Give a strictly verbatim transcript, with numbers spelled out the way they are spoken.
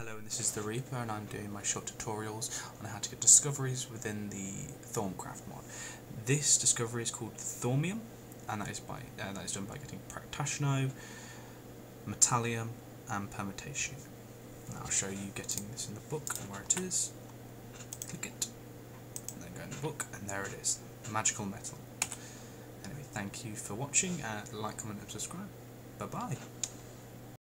Hello, and this is the Reaper, and I'm doing my short tutorials on how to get discoveries within the Thaumcraft mod. This discovery is called Thaumium, and that is by uh, that is done by getting Practashno, Metallium, and Permutation. And I'll show you getting this in the book and where it is. Click it, and then go in the book, and there it is, magical metal. Anyway, thank you for watching, and like, comment, and subscribe. Bye bye.